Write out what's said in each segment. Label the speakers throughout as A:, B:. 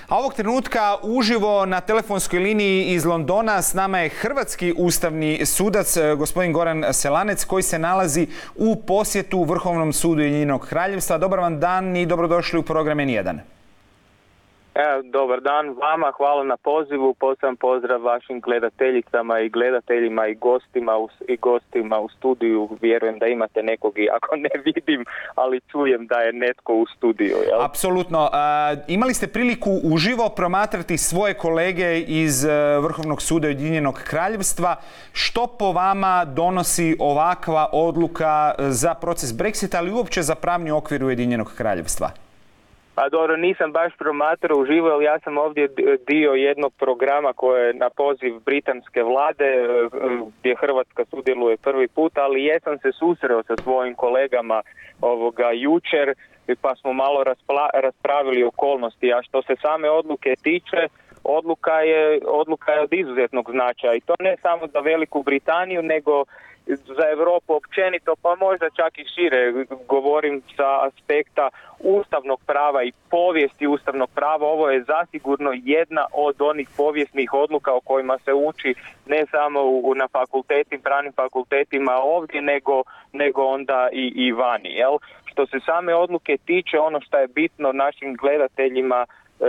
A: A ovog trenutka uživo na telefonskoj liniji iz Londona s nama je hrvatski ustavni sudac, gospodin Goran Selanec, koji se nalazi u posjetu Vrhovnom sudu Ujedinjenog Kraljevstva. Dobar vam dan i dobrodošli u program N1.
B: Dobar dan vama, hvala na pozivu, poseban pozdrav vašim gledateljicama i gledateljima i gostima u studiju. Vjerujem da imate nekog, i ako ne vidim, ali čujem da je netko u studiju. Jel?
A: Apsolutno. Imali ste priliku uživo promatrati svoje kolege iz Vrhovnog suda Ujedinjenog Kraljevstva. Što po vama donosi ovakva odluka za proces Brexita, ali uopće za pravni okvir Ujedinjenog Kraljevstva?
B: Pa dobro, nisam baš promatrao uživo, jer ja sam ovdje dio jednog programa koje je na poziv britanske vlade, gdje Hrvatska sudjeluje prvi put, ali jesam se susreo sa svojim kolegama jučer, pa smo malo raspravili okolnosti. A što se same odluke tiče, odluka je od izuzetnog značaja, i to ne samo za Veliku Britaniju, nego za Europu općenito, pa možda čak i šire. Govorim sa aspekta ustavnog prava i povijesti ustavnog prava. Ovo je zasigurno jedna od onih povijesnih odluka o kojima se uči ne samo na pravnim fakultetima ovdje, nego onda i vani. Jel? Što se same odluke tiče, ono što je bitno našim gledateljima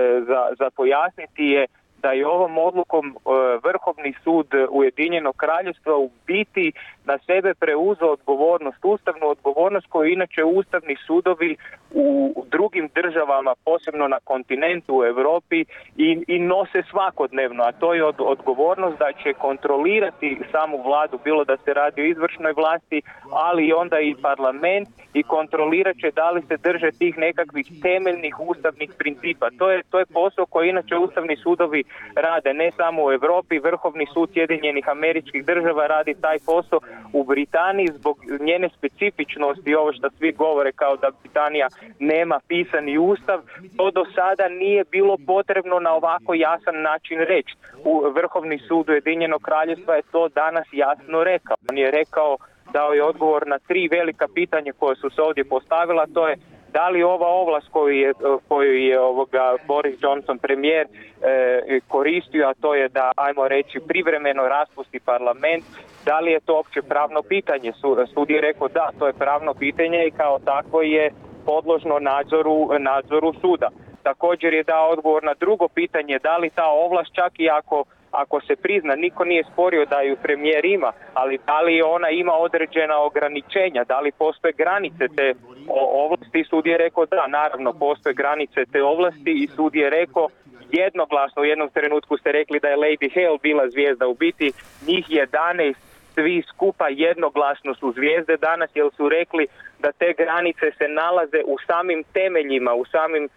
B: za pojasniti je da je ovom odlukom Vrhovni sud Ujedinjenog Kraljevstva u biti na sebe preuzeo odgovornost, ustavnu odgovornost koju inače ustavni sudovi u drugim državama, posebno na kontinentu u Europi, i nose svakodnevno, a to je odgovornost da će kontrolirati samu vladu, bilo da se radi o izvršnoj vlasti, ali onda i parlament, i kontrolirat će da li se drže tih nekakvih temeljnih ustavnih principa. To je posao koji inače ustavni sudovi rade ne samo u Europi. Vrhovni sud Sjedinjenih Američkih Država radi taj posao u Britaniji zbog njene specifičnosti, ovo što svi govore kao da Britanija nema pisani ustav. To do sada nije bilo potrebno na ovako jasan način reći. Vrhovni sud Ujedinjenog Kraljevstva je to danas jasno rekao. On je rekao, dao je odgovor na 3 velika pitanja koja su se ovdje postavila. To je da li ova ovlast koju je Boris Johnson, premijer, koristio, a to je da, ajmo reći, privremeno raspusti parlament, da li je to opće pravno pitanje? Sud je rekao da, to je pravno pitanje i kao takvo je podložno nadzoru suda. Također je dao odgovor na drugo pitanje, da li ta ovlast, čak i ako se prizna, niko nije sporio da ju premijer ima, ali da li ona ima određena ograničenja, da li postoje granice te ovlasti? Sud je rekao da, naravno postoje granice te ovlasti, i sud je rekao jednoglasno, u jednom trenutku ste rekli da je Lady Hale bila zvijezda, u biti njih 11 svi skupa jednoglasno su zvijezde danas, jer su rekli da te granice se nalaze u samim temeljima, u samim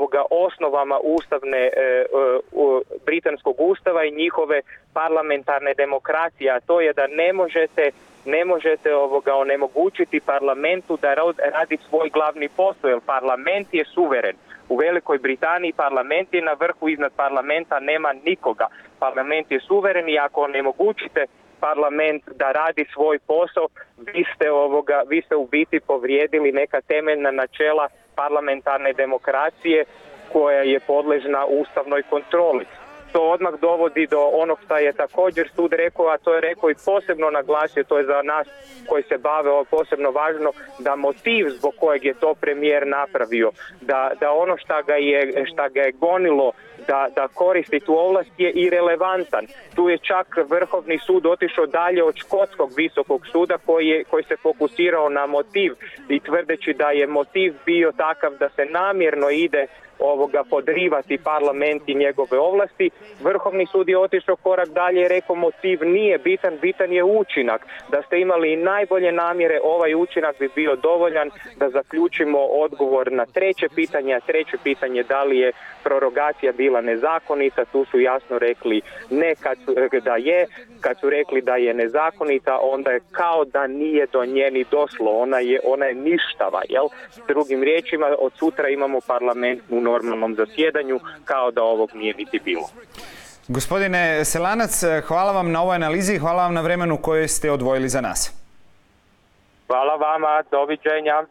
B: osnovama ustavne britanskog ustava i njihove parlamentarne demokracije, a to je da ne možete onemogućiti parlamentu da radi svoj glavni posao, jer parlament je suveren. U Velikoj Britaniji parlament je na vrhu, iznad parlamenta nema nikoga. Parlament je suveren, i ako onemogućite parlament da radi svoj posao, vi ste u biti povrijedili neka temeljna načela parlamentarne demokracije koja je podležna ustavnoj kontroli. To odmah dovodi do onog što je također sud rekao, a to je rekao i posebno naglasio, to je za nas koji se bave ovo posebno važno, da motiv zbog kojeg je to premijer napravio, da ono što ga je gonilo da koristi tu ovlast je irelevantan. Tu je čak Vrhovni sud otišao dalje od škotskog visokog suda koji se fokusirao na motiv, i tvrdeći da je motiv bio takav da se namjerno ide podrivati parlament i njegove ovlasti. Vrhovni sud je otišao korak dalje i rekao motiv nije bitan je učinak. Da ste imali i najbolje namjere, ovaj učinak bi bio dovoljan da zaključimo odgovor na treće pitanje, a treće pitanje da li je prorogacija bila nezakonita, tu su jasno rekli ne, kad su rekli da je nezakonita, onda je kao da nije do nje ni došlo, ona je ništava, jel? Drugim riječima, od sutra imamo parlament u normalnom zasjedanju, kao da ovog nije niti bilo.
A: Gospodine Selanac, hvala vam na ovoj analizi, hvala vam na vremenu koje ste odvojili za nas.
B: Hvala vama, doviđenja.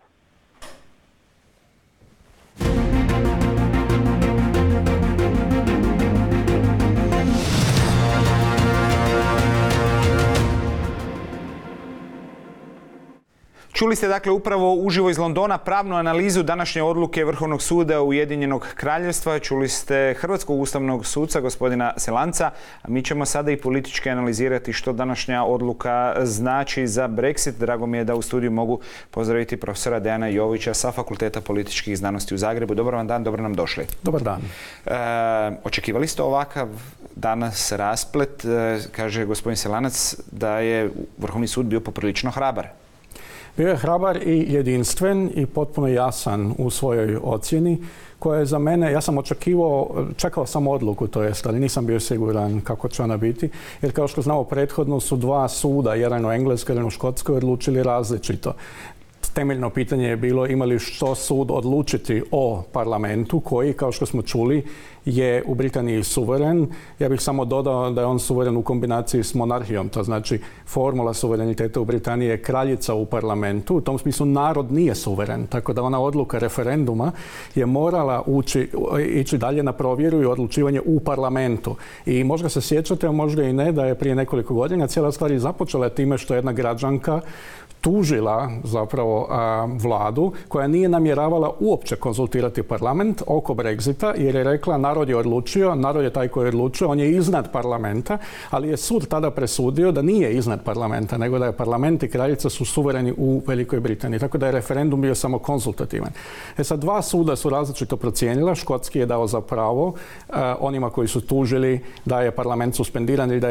A: Čuli ste dakle upravo uživo iz Londona pravnu analizu današnje odluke Vrhovnog suda Ujedinjenog Kraljevstva. Čuli ste hrvatskog ustavnog suca gospodina Selanca, a mi ćemo sada i politički analizirati što današnja odluka znači za Brexit. Drago mi je da u studiju mogu pozdraviti profesora Dejana Jovića sa Fakulteta političkih znanosti u Zagrebu. Dobar vam dan, dobro nam došli.
C: Dobar dan.
A: Očekivali ste ovakav danas rasplet? Kaže gospodin Selanac da je Vrhovni sud bio poprilično hrabar.
C: Bio je hrabar i jedinstven i potpuno jasan u svojoj ocjeni, koja je za mene, ja sam čekao sam odluku, ali nisam bio siguran kako će ona biti, jer kao što znamo prethodno su dva suda, jedan u Engleskoj, jedan u Škotskoj, odlučili različito. Temeljno pitanje je bilo ima li što sud odlučiti o parlamentu koji, kao što smo čuli, je u Britaniji suveren. Ja bih samo dodao da je on suveren u kombinaciji s monarhijom. To znači formula suvereniteta u Britaniji je kraljica u parlamentu. U tom smislu narod nije suveren. Tako da ona odluka referenduma je morala ići dalje na provjeru i odlučivanje u parlamentu. I možda se sjećate, a možda i ne, da je prije nekoliko godina cijela stvar i započela time što jedna građanka tužila zapravo vladu koja nije namjeravala uopće konzultirati parlament oko Brexita jer je rekla narod je odlučio, narod je taj koji je odlučio, on je iznad parlamenta, ali je sud tada presudio da nije iznad parlamenta, nego da je parlament i kraljica su suvereni u Velikoj Britaniji. Tako da je referendum bio samo konzultativan. Sad dva suda su različito procijenila. Škotski je dao za pravo onima koji su tužili da je parlament suspendiran i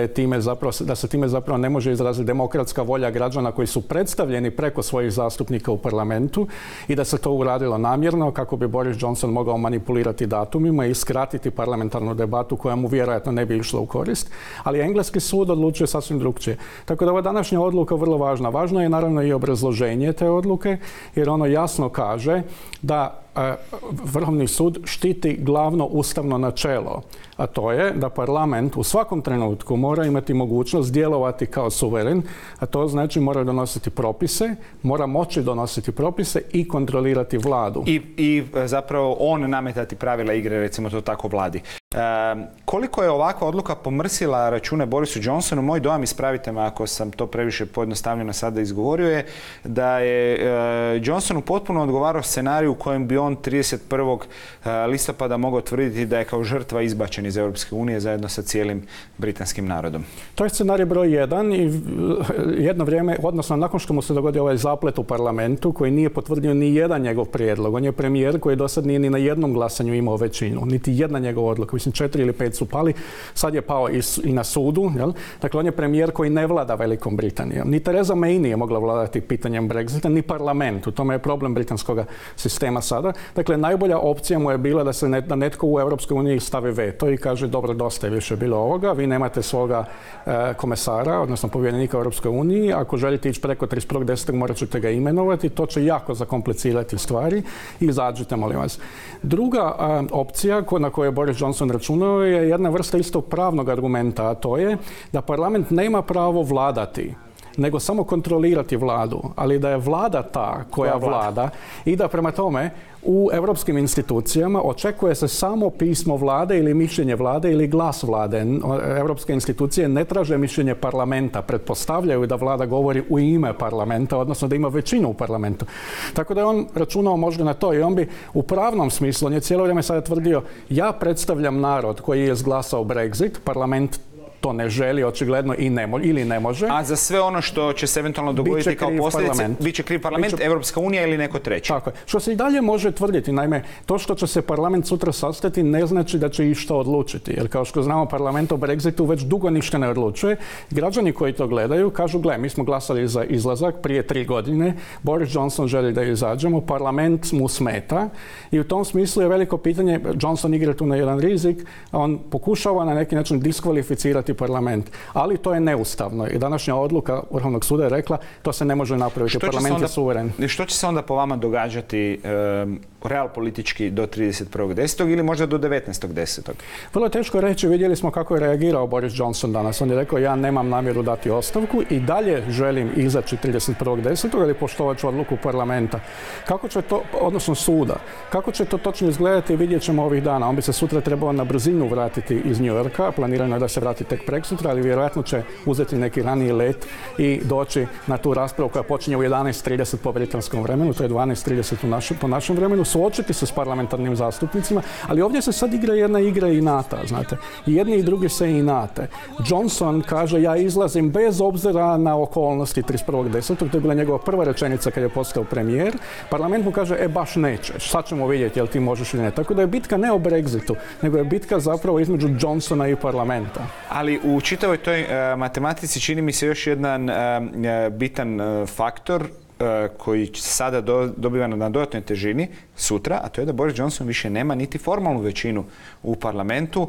C: da se time zapravo ne može izraziti demokratska volja građana koji su predstavljeni preko svojih zastupnika u parlamentu i da se to uradilo namjerno kako bi Boris Johnson mogao manipulirati datumima i skratiti parlamentarnu debatu koja mu vjerojatno ne bi išla u korist. Ali engleski sud odlučuje sasvim drukčije. Tako da ova današnja odluka je vrlo važna. Važno je naravno i obrazloženje te odluke jer ono jasno kaže da Vrhovni sud štiti glavno ustavno načelo, a to je da parlament u svakom trenutku mora imati mogućnost djelovati kao suveren, a to znači mora donositi propise, mora moći donositi propise i kontrolirati vladu.
A: I zapravo on nametati pravila igre, recimo to tako, vladi. Koliko je ovakva odluka pomrsila račune Borisu Johnsonu? Moj dojam, ispravite me ako sam to previše pojednostavljeno sada izgovorio, je da je Johnsonu potpuno odgovarao scenariju u kojem bi on 31. listopada mogao tvrditi da je kao žrtva izbačen iz Europske unije zajedno sa cijelim britanskim narodom.
C: To je scenarij broj 1 i jedno vrijeme, odnosno nakon što mu se dogodio ovaj zaplet u parlamentu koji nije potvrdio ni jedan njegov prijedlog. On je premijer koji do sad nije ni na jednom glasanju imao većinu, niti jedna njegova odluka. Mislim, 4 ili 5 su pali, sad je pao i na sudu. Jel? Dakle, on je premijer koji ne vlada Velikom Britanijom. Ni Theresa May nije mogla vladati pitanjem Brexita, ni parlament. U tome je problem britanskog sistema sada. Dakle, najbolja opcija mu je bila da netko u Europskoj uniji stavi veto i kaže dobro, dosta je više bilo ovoga, vi nemate svoga komesara, odnosno povjerenika u Europskoj uniji, ako želite ići preko 31.10. morat ćete ga imenovati, to će jako zakomplicirati stvari i izađite, molim vas. Druga opcija na koju je Boris Johnson računao je jedna vrsta isto pravnog argumenta, a to je da parlament nema pravo vladati, nego samo kontrolirati vladu, ali da je vlada ta koja vlada i da prema tome u europskim institucijama očekuje se samo pismo vlade ili mišljenje vlade ili glas vlade. Europske institucije ne traže mišljenje parlamenta, pretpostavljaju da vlada govori u ime parlamenta, odnosno da ima većinu u parlamentu. Tako da je on računao možda na to i on bi u pravnom smislu, on je cijelo vrijeme sada tvrdio ja predstavljam narod koji je izglasao Brexit, parlament to ne želi, očigledno ili ne može.
A: A za sve ono što će se eventualno dogoditi kao posljedice, bit će kriv parlament, Europska unija ili neko treći.
C: Tako je. Što se i dalje može tvrditi, naime, to što će se parlament sutra sastati ne znači da će išta odlučiti. Jer kao što znamo, parlament o Brexitu već dugo ništa ne odlučuje. Građani koji to gledaju kažu, gle, mi smo glasali za izlazak prije 3 godine, Boris Johnson želi da izađemo, parlament mu smeta i u tom smislu je veliko pitanje, Johnson igra tu na jedan rizik, on pokušava na neki način diskvalificirati parlament. Ali to je neustavno i današnja odluka Vrhovnog suda je rekla to se ne može napraviti. Parlament je suveren.
A: Što će se onda po vama događati realpolitički do 31.10. ili možda do 19.10.
C: Vrlo je teško reći, vidjeli smo kako je reagirao Boris Johnson danas. On je rekao ja nemam namjeru dati ostavku i dalje želim izaći 31.10. ili poštovat ću odluku parlamenta. Kako će to, odnosno suda, kako će to točno izgledati vidjet ćemo ovih dana. On bi se sutra trebao na brzinu vratiti iz New Yorka, planirano je da se vrati tek preksutra, ali vjerojatno će uzeti neki raniji let i doći na tu raspravu koja počinje u 11:30 po britanskom vremenu, to je 12:30 po našem vremenu, suočiti se s parlamentarnim zastupnicima, ali ovdje se sad igra jedna igra inata, znate. I jedni i drugi se inate. Johnson kaže, ja izlazim bez obzira na okolnosti 31.10. To je bila njegova prva rečenica kad je postao premijer. Parlament mu kaže, baš nećeš, sad ćemo vidjeti jel ti možeš ili ne. Tako da je bitka ne o Brexitu, nego je bitka zapravo između Johnsona i parlamenta.
A: Ali u čitavoj toj matematici čini mi se još jedan bitan faktor koji sada dobiva na dodatnoj težini sutra, a to je da Boris Johnson više nema niti formalnu većinu u parlamentu.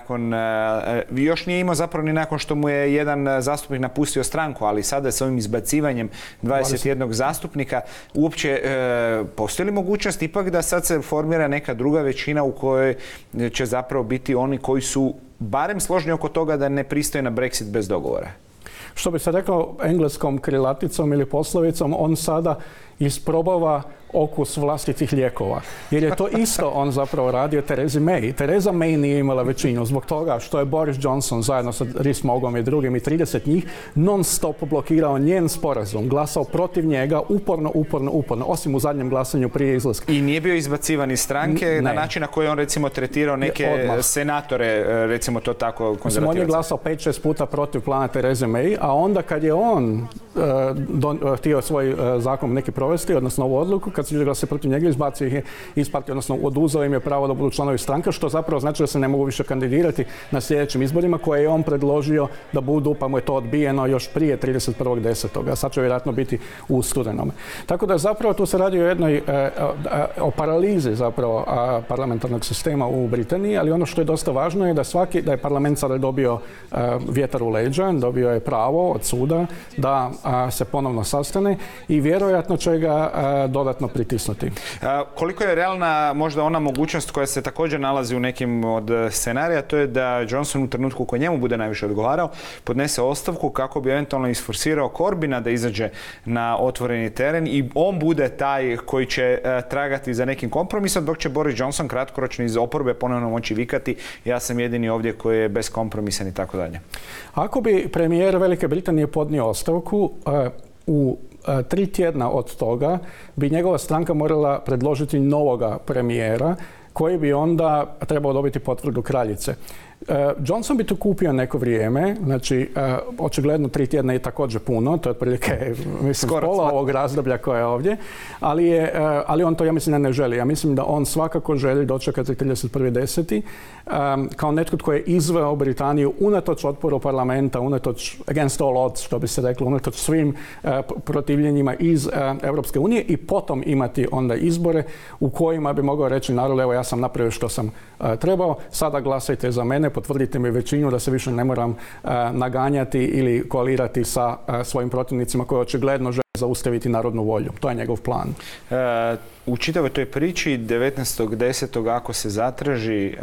A: Još nije imao zapravo ni nakon što mu je jedan zastupnik napustio stranku, ali sada s ovim izbacivanjem 21 zastupnika uopće postoji li mogućnost ipak da sad se formira neka druga većina u kojoj će zapravo biti oni koji su barem složni oko toga da ne pristoje na Brexit bez dogovora?
C: Što bi se rekao engleskom krilaticom ili poslovicom, on sada isprobava okus vlastitih lijekova. Jer je to isto on zapravo radio Terezi May. Tereza May nije imala većinu zbog toga što je Boris Johnson zajedno sa Rees-Moggom i drugim i 30 njih non stop blokirao njen sporazum, glasao protiv njega uporno, osim u zadnjem glasanju prije izlaska.
A: I nije bio izbacivan iz stranke na način na koji on recimo tretirao neke senatore, recimo to tako konzervativaca. On
C: je glasao 5-6 puta protiv plana Tereze May, a onda kad je on htio svoj zakon neki provesti, odnosno ovu odluku, kad se glasa protiv njega, izbacio ih je iz partije, odnosno oduzeo im je pravo da budu članovi stranke, što zapravo znači da se ne mogu više kandidirati na sljedećim izborima koje je on predložio da budu, pa mu je to odbijeno još prije 31.10. A sad će vjerojatno biti u studenome. Tako da zapravo tu se radi o jednoj o paralizi zapravo parlamentarnog sistema u Britaniji, ali ono što je dosta važno je da je parlament sada dobio vjetar u leđa, dobio je pravo od suda da se ponovno sastane i vjerojatno će ga dodatno pritisnuti.
A: Koliko je realna možda ona mogućnost koja se također nalazi u nekim od scenarija, to je da Johnson u trenutku koji njemu bude najviše odgovarao podnese ostavku kako bi eventualno isforsirao Corbina da izađe na otvoreni teren i on bude taj koji će tragati za nekim kompromisom, dok će Boris Johnson kratkoročno iz oporbe ponovno moći vikati ja sam jedini ovdje koji je beskompromisan i tako dalje.
C: Ako bi premijer Velike Britanije podnio ostavku, u 3 tjedna od toga bi njegova stranka morala predložiti novoga premijera koji bi onda trebao dobiti potvrdu kraljice. Johnson bi tu kupio neko vrijeme, znači očigledno 3 tjedna je također puno, to je otprilike pola ovog razdoblja koje je ovdje, ali on to ja mislim ne želi. Ja mislim da on svakako želi dočekati 31.10. Kao netko tko je izveo Britaniju unatoč otporu parlamenta, unatoč against all odds, što bi se reklo, unatoč svim protivljenjima iz Europske unije i potom imati onda izbore u kojima bi mogao reći narodu, evo ja sam napravio što sam trebao, sada glasajte za mene, potvrdite mi većinu da se više ne moram naganjati ili koalirati sa svojim protivnicima koji očigledno žele zaustaviti narodnu volju. To je njegov plan.
A: U čitavoj toj priči 19.10. ako se zatraži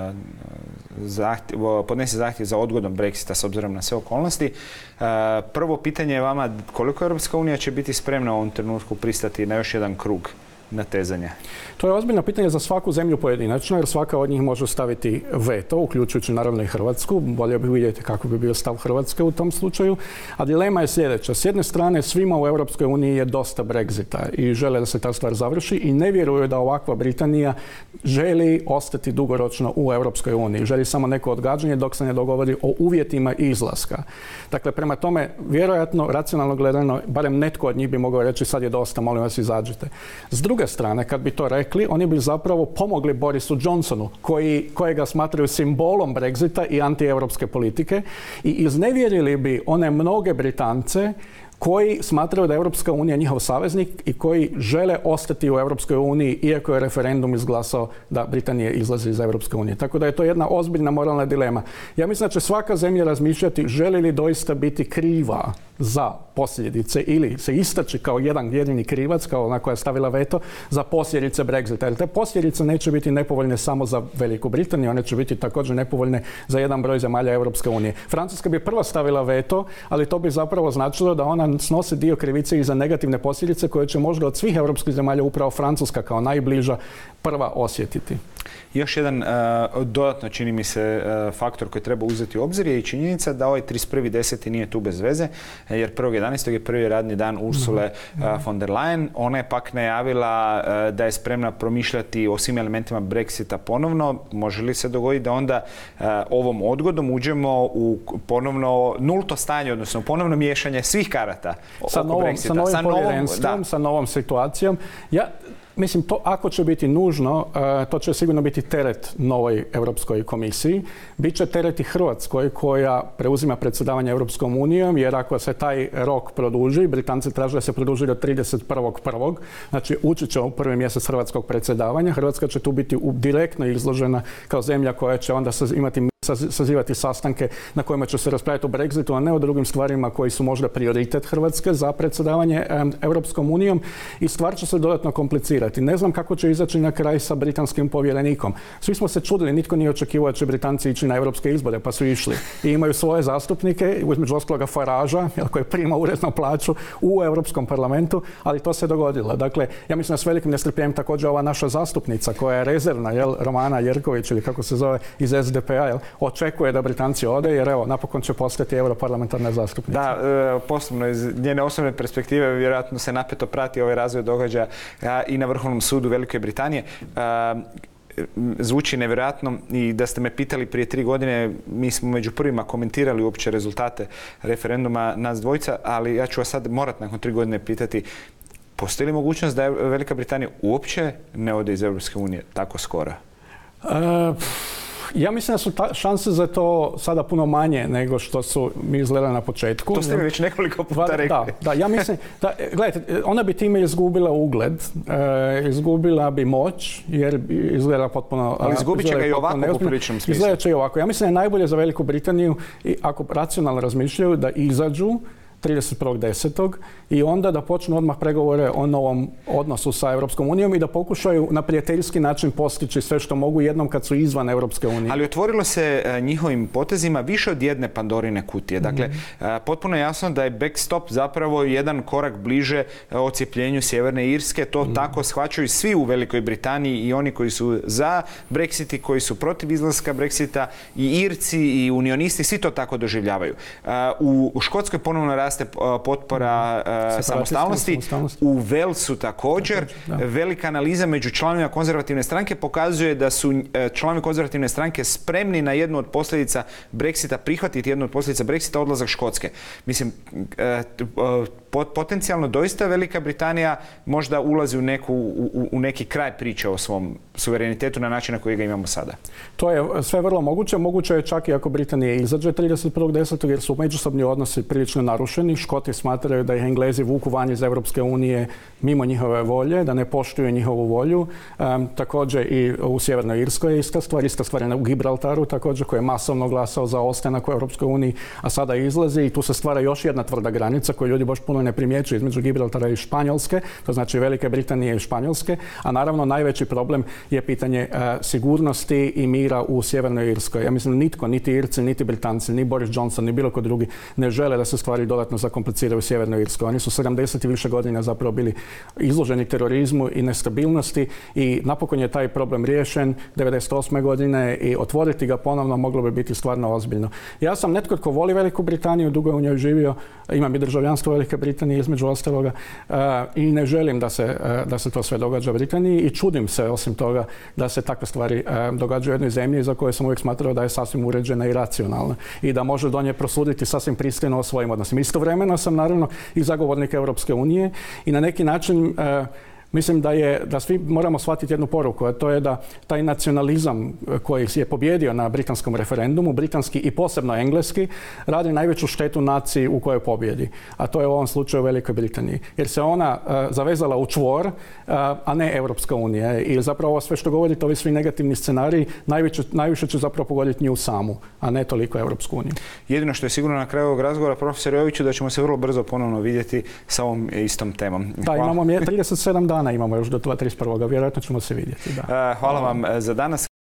A: podnese zahtjev za odgodom Brexita s obzirom na sve okolnosti, prvo pitanje je vama koliko Europska unija će biti spremna u ovom trenutku pristati na još jedan krug natezanja?
C: To je ozbiljno pitanje za svaku zemlju pojedinačno, jer svaka od njih može staviti veto, uključujući naravno i Hrvatsku. Bolje bi vidjeti kako bi bio stav Hrvatske u tom slučaju. A dilema je sljedeća. S jedne strane, svima u Europskoj uniji je dosta Brexita i žele da se ta stvar završi i ne vjeruju da ovakva Britanija želi ostati dugoročno u Europskoj uniji. Želi samo neko odgađanje dok se ne dogovori o uvjetima izlaska. Dakle, prema tome, vjerojatno, racionalno gledano, barem netko od njih bi mogao reći sad je dosta, molim vas izađite. S druge strane, kad bi to rekli, oni bi zapravo pomogli Borisu Johnsonu, kojega smatraju simbolom Brexita i antieuropske politike i iznevjerili bi one mnoge Britance koji smatraju da je Europska unija njihov saveznik i koji žele ostati u Europskoj uniji iako je referendum izglasao da Britanija izlazi iz Europske unije. Tako da je to jedna ozbiljna moralna dilema. Ja mislim da će svaka zemlja razmišljati želi li doista biti kriva za posljedice ili se istaći kao jedan jedini krivac, kao ona koja je stavila veto, za posljedice Brexita. Jer te posljedice neće biti nepovoljne samo za Veliku Britaniju, one će biti također nepovoljne za jedan broj zemalja Europske unije. Francuska bi prva stavila veto, ali to bi zapravo značilo da ona snosi dio krivice i za negativne posljedice koje će možda od svih europskih zemalja upravo Francuska kao najbliža prva osjetiti.
A: Još jedan dodatno, čini mi se, faktor koji treba uzeti u obzir je i činjenica da ovaj 31.10. nije tu bez veze, jer 1.11. je prvi radni dan Ursule von der Leyen. Ona je pak najavila da je spremna promišljati o svim elementima Brexita ponovno. Može li se dogoditi da onda ovom odgodom uđemo u ponovno nulto stanje, odnosno ponovno miješanje svih karata oko Brexita?
C: Sa novim povjerenstvom, sa novom situacijom. Mislim, to ako će biti nužno, to će sigurno biti teret novoj Europskoj komisiji. Biće teret i Hrvatskoj koja preuzima predsjedavanje Europskom unijom, jer ako se taj rok produži, Britanci traže da se produži do 31.1. Znači, ući će u prvi mjesec hrvatskog predsjedavanja. Hrvatska će tu biti direktno izložena kao zemlja koja će onda sazivati sastanke na kojima će se raspravljati o Brexitu, a ne o drugim stvarima koji su možda prioritet Hrvatske za predsjedavanje Europskom unijom, i stvar će se dodatno komplicirati. Ne znam kako će izaći na kraj sa britanskim povjerenikom. Svi smo se čudili, nitko nije očekivao da će Britanci ići na europske izbore, pa su išli. I imaju svoje zastupnike, između ostaloga Faragea, koji prima uredno plaću u Europskom parlamentu, ali to se dogodilo. Dakle, ja mislim da s velikim nestrpljenjem također ova naša zastupnica koja je rezervna, Romana Jerković ili kako se zove, iz SDP-a, očekuje da Britanci ode, jer evo, napokon će postati europarlamentarna zastupnica.
A: Da, posebno iz njene osobne perspektive vjerojatno se napeto prati ovaj razvoj događaja i na Vrhovnom sudu Velike Britanije. Zvuči nevjerojatno, i da ste me pitali prije 3 godine, mi smo među prvima komentirali uopće rezultate referenduma nas dvojica, ali ja ću vas sad morat nakon 3 godine pitati, postoji li mogućnost da Velika Britanija uopće ne ode iz Europske unije tako skoro?
C: Ja mislim da su šanse za to sada puno manje nego što su mi izgledali na početku.
A: To ste mi već nekoliko puta rekli.
C: Da, ja mislim gledajte, ona bi time izgubila ugled, izgubila bi moć, jer izgleda potpuno...
A: Ali izgubit će ga i ovako u popriličnom smislu.
C: Izgleda će i ovako. Ja mislim da je najbolje za Veliku Britaniju, ako racionalno razmišljaju, da izađu 31.10. i onda da počnu odmah pregovore o novom odnosu sa Europskom unijom i da pokušaju na prijateljski način postići sve što mogu jednom kad su izvan Europske unije.
A: Ali otvorilo se njihovim potezima više od jedne Pandorine kutije. Dakle, potpuno je jasno da je backstop zapravo jedan korak bliže odcijepljenju Sjeverne Irske. To tako shvaćaju svi u Velikoj Britaniji, i oni koji su za Brexit i koji su protiv izlaska Brexita, i Irci i unionisti, svi to tako doživljavaju. U Škotskoj ponovno raste potpora samostalnosti. U Walesu također. Velika analiza među članovima konzervativne stranke pokazuje da su članovi konzervativne stranke spremni na jednu od posljedica Brexita, prihvatiti jednu od posljedica Brexita, odlazak Škotske. Mislim, potencijalno doista Velika Britanija možda ulazi u neki kraj priče o svom suverenitetu na način na koji ga imamo sada.
C: To je sve vrlo moguće. Moguće je čak i ako Britanija izađe 31.10. jer su međusobni odnosi prilično narušeni. Škoti smatraju da ih Englezi vuku van iz Europske unije mimo njihove volje, da ne poštuju njihovu volju. Također i u Sjevernoj Irskoj je ista stvar je u Gibraltaru također, koji je masovno glasao za ostanak u Europskoj uniji, a sada izlazi, i tu se stvara još jedna tvrda granica koju ljudi baš puno ne primjećuju između Gibraltara i Španjolske, to znači Velike Britanije i Španjolske, a naravno najveći problem je pitanje sigurnosti i mira u Sjevernoj Irskoj. Ja mislim nitko, niti Irci, niti Britanci, ni Boris Johnson, ni bilo ko drugi ne žele da se stvari dodatno zakompliciraju u Sjevernoj Irskoj. Oni su 70 i više godina zapravo bili izloženi terorizmu i nestabilnosti, i napokon je taj problem riješen 98. godine, i otvoriti ga ponovno moglo bi biti stvarno ozbiljno. Ja sam netko tko voli Veliku Britaniju, dugo je u njoj živio, imam i državljanstvo Velike Britanije između ostaloga, i ne želim da se to sve događa u Britaniji, i čudim se osim toga da se takve stvari događaju u jednoj zemlji za koju sam uvijek smatrao da je sasvim uređena i racionalna i da može do nje prosuditi sasvim pristojno o svojim odnosima. Istovremeno sam naravno i zagovornik Europske unije, i na neki način mislim da svi moramo shvatiti jednu poruku, a to je da taj nacionalizam koji je pobjedio na britanskom referendumu, britanski i posebno engleski, radi najveću štetu naciji u kojoj pobjedi. A to je u ovom slučaju Velikoj Britaniji. Jer se ona zavezala u čvor, a ne Europska unija. I zapravo ovo sve što govorite, ovi svi negativni scenariji, najviše će zapravo pogoditi nju samu, a ne toliko Europsku uniju.
A: Jedino što je sigurno na kraju ovog razgovora, profesor Joviću, da ćemo se vrlo brzo ponovno vidjeti sa ovom istom temom.
C: Da, imamo 37 dana. Imamo još do 31. Vjerojatno ćemo se vidjeti. Da.
A: Hvala vam za danas.